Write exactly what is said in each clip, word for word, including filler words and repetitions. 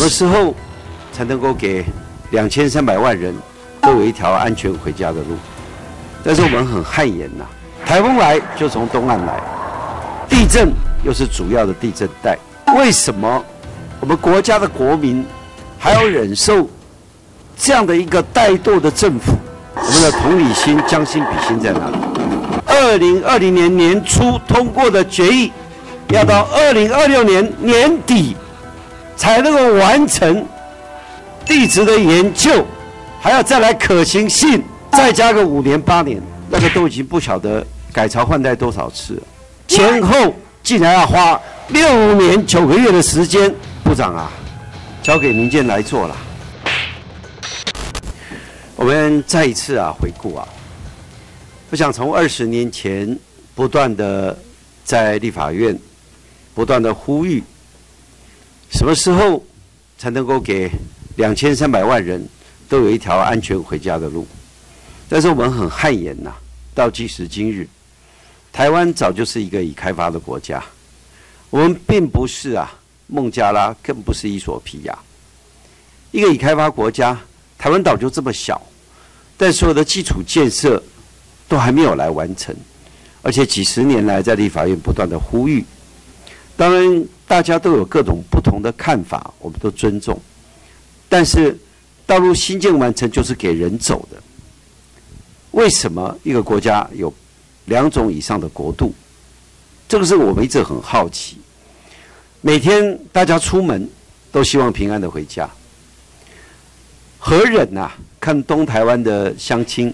什么时候才能够给两千三百万人都有一条安全回家的路？但是我们很汗颜呐、啊，台风来就从东岸来，地震又是主要的地震带，为什么我们国家的国民还要忍受这样的一个怠惰的政府？我们的同理心、将心比心在哪里？二零二零年年初通过的决议，要到二零二六年年底才能够完成地质的研究，还要再来可行性，再加个五年八年，那个都已经不晓得改朝换代多少次了，前后竟然要花六年九个月的时间。部长啊，交给民间来做了。我们再一次啊回顾啊，我想从二十年前不断的在立法院不断的呼吁，什么时候才能够给两千三百万人都有一条安全回家的路？但是我们很汗颜呐、啊，到今时今日，台湾早就是一个已开发的国家，我们并不是啊孟加拉，更不是伊索比亚，一个已开发国家，台湾岛就这么小，但所有的基础建设都还没有来完成，而且几十年来在立法院不断的呼吁，当然大家都有各种不同的看法，我们都尊重，但是道路新建完成就是给人走的。为什么一个国家有两种以上的国度？这个是我们一直很好奇。每天大家出门都希望平安的回家，何忍啊？看东台湾的乡亲，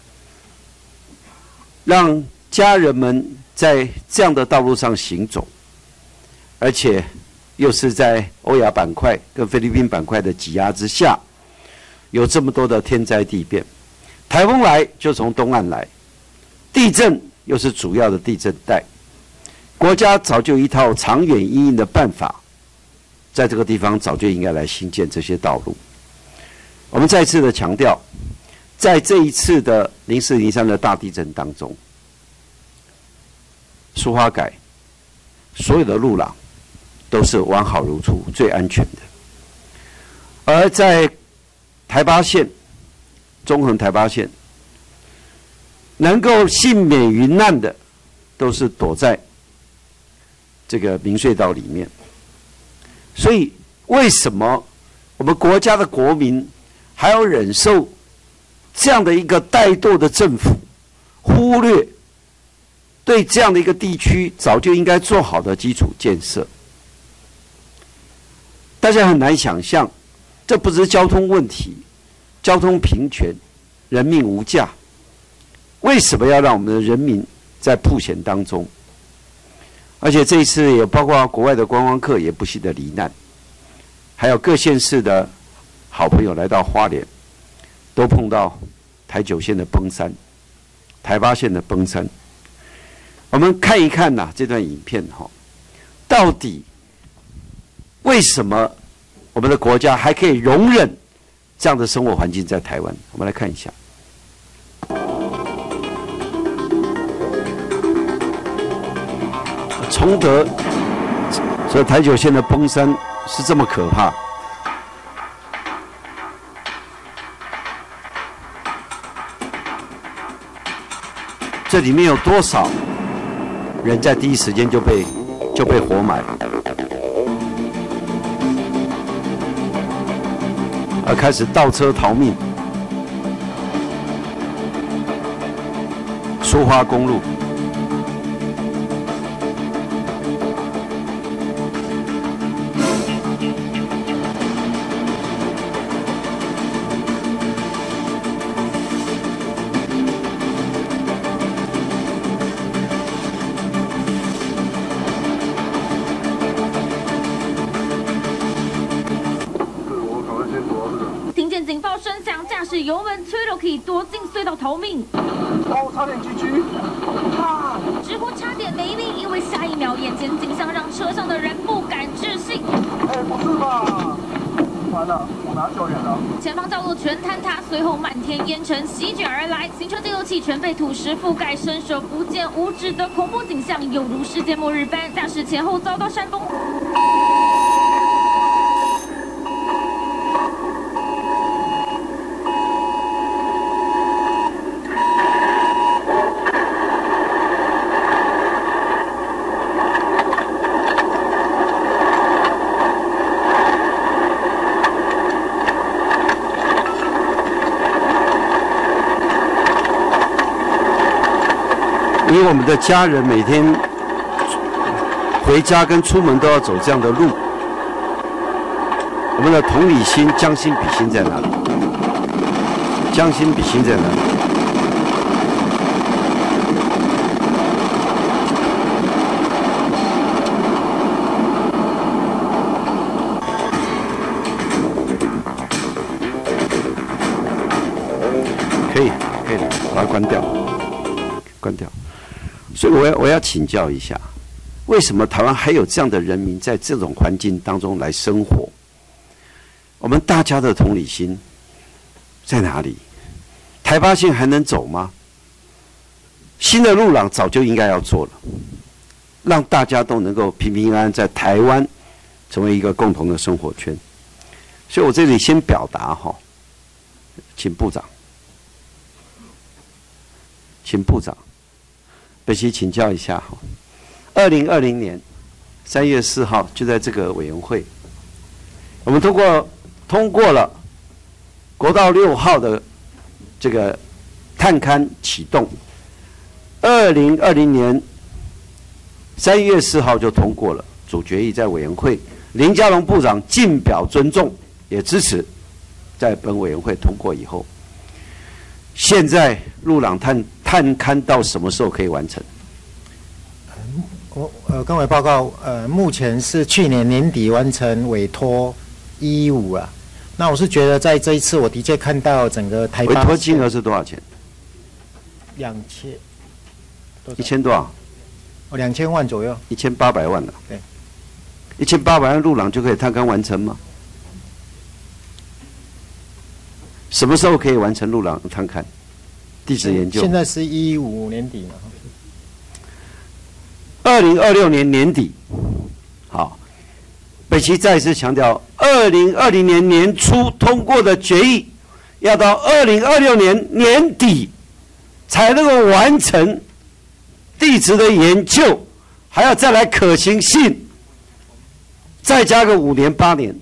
让家人们在这样的道路上行走，而且又是在欧亚板块跟菲律宾板块的挤压之下，有这么多的天灾地变，台风来就从东岸来，地震又是主要的地震带。国家早就有一套长远因应的办法，在这个地方早就应该来兴建这些道路。我们再次的强调，在这一次的零四零三的大地震当中，苏花改所有的路廊都是完好如初，最安全的。而在台八线、中横台八线，能够幸免于难的，都是躲在这个民隧道里面。所以为什么我们国家的国民还要忍受这样的一个怠惰的政府，忽略对这样的一个地区早就应该做好的基础建设？大家很难想象，这不是交通问题，交通平权，人命无价，为什么要让我们的人民在曝险当中？而且这一次也包括国外的观光客也不幸的罹难，还有各县市的好朋友来到花莲，都碰到台九线的崩山，台八线的崩山。我们看一看呐、啊、这段影片哈，到底为什么我们的国家还可以容忍这样的生活环境在台湾？我们来看一下。崇德，所以台九线的崩山是这么可怕。这里面有多少人在第一时间就被就被活埋，而开始倒车逃命。苏花公路。 警报声响，驾驶油门催了，可以躲进隧道逃命。 哦，差点 G G！ 啊！ 直呼差点没命，因为下一秒眼前景象让车上的人不敢置信。 哎，不是吧？完了，我拿救援了。 前方道路全坍塌，随后漫天烟尘席卷而来，行车记录器全被土石覆盖，伸手不见五指的恐怖景象，犹如世界末日般。驾驶前后遭到山崩。 以我们的家人每天回家跟出门都要走这样的路，我们的同理心将心比心在哪里？将心比心在哪里？可以，可以了，把它关掉，关掉。所以我要我要请教一下，为什么台湾还有这样的人民在这种环境当中来生活？我们大家的同理心在哪里？台八线还能走吗？新的路廊早就应该要做了，让大家都能够平平安安在台湾成为一个共同的生活圈。所以我这里先表达哈，请部长。请部长，北溪请教一下哈。二零二零年三月四号，就在这个委员会，我们通过通过了国道六号的这个探勘启动。二零二零年三月四号就通过了主决议，在委员会，林佳龙部长尽表尊重，也支持，在本委员会通过以后。现在路廊探探勘到什么时候可以完成？ 我呃，跟委报告，呃，目前是去年年底完成委托一一五啊。那我是觉得在这一次，我的确看到整个台委八托金额是多少钱？ 两千， 一千多少？ 哦，两千万左右。 一千八百万了。 对， 一千八百万路廊就可以探勘完成吗？什么时候可以完成路廊探勘？地质研究。 现在是一一五年底嘛。 二零二六年年底，好，北齐再次强调，二零二零年年初通过的决议，要到二零二六年年底才能够完成地质的研究，还要再来可行性，再加个五年八年，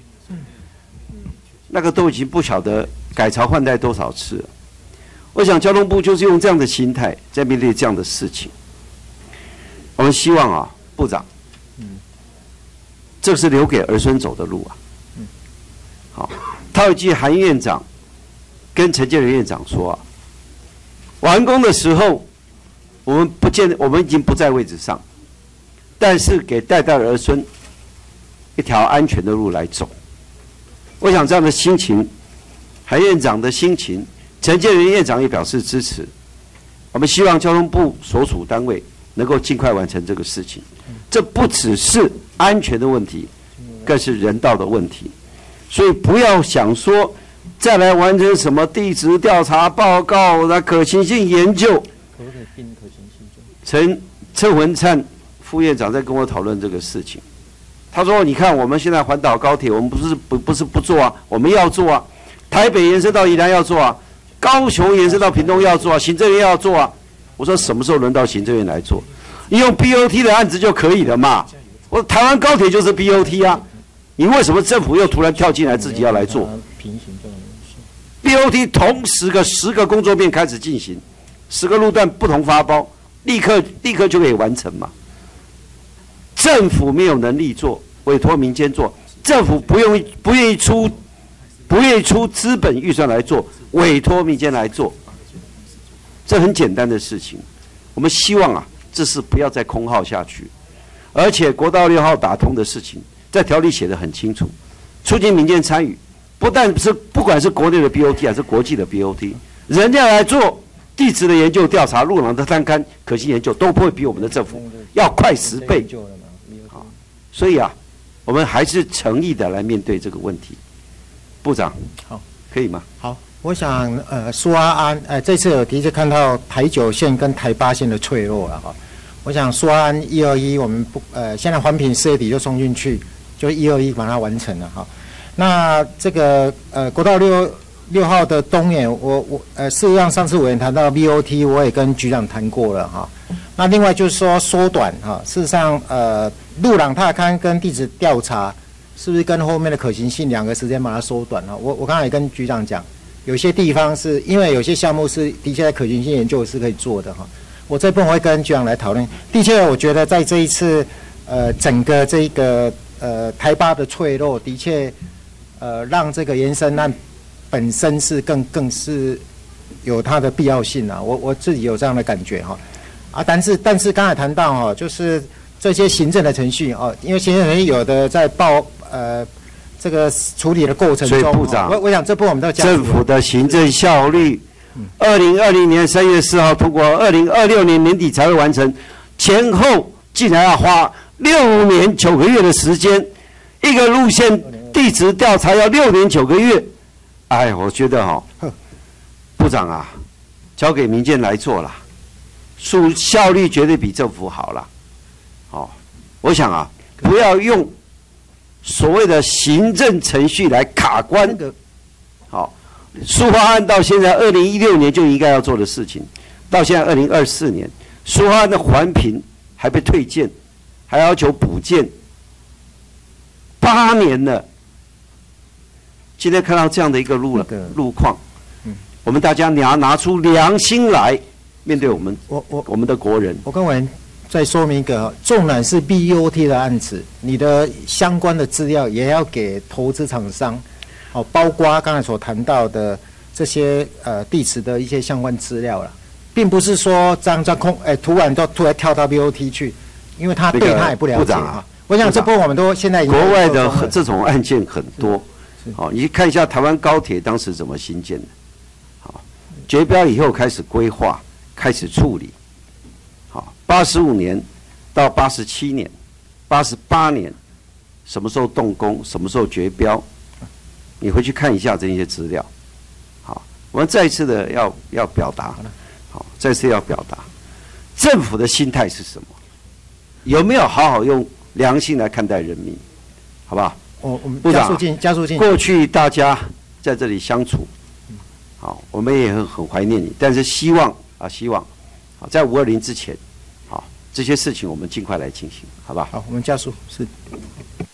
那个都已经不晓得改朝换代多少次了。我想交通部就是用这样的心态在面对这样的事情。我们希望啊，部长，这是留给儿孙走的路啊。好，套一句韩院长跟陈建仁院长说啊，完工的时候，我们不见，我们已经不在位置上，但是给代代儿孙一条安全的路来走。我想这样的心情，韩院长的心情，陈建仁院长也表示支持。我们希望交通部所属单位能够尽快完成这个事情。这不只是安全的问题，更是人道的问题。所以不要想说再来完成什么地质调查报告、那可行性研究。 可不可以并可行性？ 陈陈文灿副院长在跟我讨论这个事情，他说：“你看，我们现在环岛高铁，我们不是不不是不做啊，我们要做啊。台北延伸到宜兰要做啊，高雄延伸到屏东要做啊，行政院要做啊。”我说：“什么时候轮到行政院来做？你用 B O T 的案子就可以了嘛。我说台湾高铁就是 B O T 啊，你为什么政府又突然跳进来自己要来做 ？B O T 同十个十个工作面开始进行，十个路段不同发包，立刻立刻就可以完成嘛。政府没有能力做，委托民间做，政府不用不愿意出不愿意出资本预算来做，委托民间来做，这很简单的事情。我们希望啊，这事不要再空耗下去。而且国道六号打通的事情，在条例写得很清楚，促进民间参与，不但是不管是国内的 B O T 还是国际的 B O T， 人家来做地质的研究、调查、路廊的探勘、可行研究，都不会比我们的政府要快十倍。好，所以啊，我们还是诚意的来面对这个问题。部长， 好， 可以吗？ 好，我想呃，苏阿安呃，这次有的确看到台九线跟台八线的脆弱了哈。我想苏阿安一二一，我们不呃，现在环评四月底就送进去，就一二一把它完成了哈。那这个呃国道六六号的东眼，我我呃事实上上次委员谈到 B O T， 我也跟局长谈过了哈。那另外就是说缩短哈，事实上呃路廊踏勘跟地质调查，是不是跟后面的可行性两个时间把它缩短了？我我刚才也跟局长讲，有些地方是因为有些项目是的确在可行性研究是可以做的哈。 我这部分会跟局长来讨论。的确，我觉得在这一次，呃，整个这个呃台八的脆弱，的确，呃，让这个延伸案本身是更更是有它的必要性啊。我我自己有这样的感觉哈。啊，但是但是刚才谈到哈，就是这些行政的程序哦，因为行政程序有的在报呃这个处理的过程中， 所以部长， 我我想这部分我们都加政府的行政效率。二零二零年三月四号通过，二零二六年年底才会完成，前后竟然要花六年九个月的时间，一个路线地质调查要六年九个月，哎，我觉得哈、哦，部长啊，交给民间来做啦，速效率绝对比政府好啦。好、哦，我想啊，不要用所谓的行政程序来卡关，好。苏花案到现在二零一六年就应该要做的事情，到现在二零二四年，苏花案的环评还被退件，还要求补件，八年了。今天看到这样的一个路了、那个、路况，嗯，我们大家拿拿出良心来面对我们， 我我我们的国人。 我跟委员再说明一个，纵然是 B O T 的案子，你的相关的资料也要给投资厂商。哦，包括刚才所谈到的这些呃地质的一些相关资料了，并不是说张张空哎突然就突然跳到 B O T 去，因为他对他也不了解啊。我想这部分我们都现在已经国外的这种案件很多，好，你看一下台湾高铁当时怎么兴建的，好，决标以后开始规划，开始处理，好，八十五年到八十七年，八十八年，什么时候动工，什么时候决标？你回去看一下这些资料，好，我们再一次的要要表达，好，再次要表达，政府的心态是什么？有没有好好用良心来看待人民？好不好？ 我我们加速进，加速进。 过去大家在这里相处，好，我们也很很怀念你，但是希望啊，希望，好，在五二零之前，好，这些事情我们尽快来进行，好不好？ 好，我们加速是。